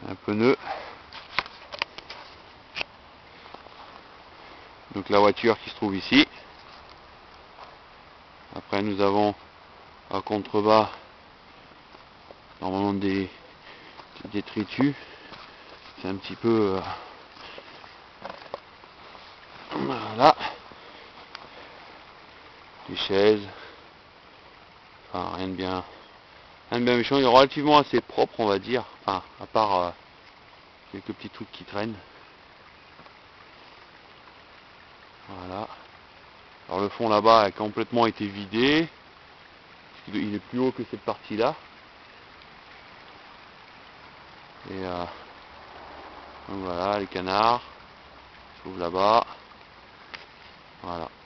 un pneu. Donc la voiture qui se trouve ici. Après nous avons à contrebas normalement des détritus. C'est un petit peu voilà, des chaises, enfin rien de bien méchant. Il est relativement assez propre, on va dire, enfin à part quelques petits trucs qui traînent. Voilà. Alors le fond là-bas a complètement été vidé. Il est plus haut que cette partie là. Et donc voilà, les canards se trouvent là-bas. Voilà.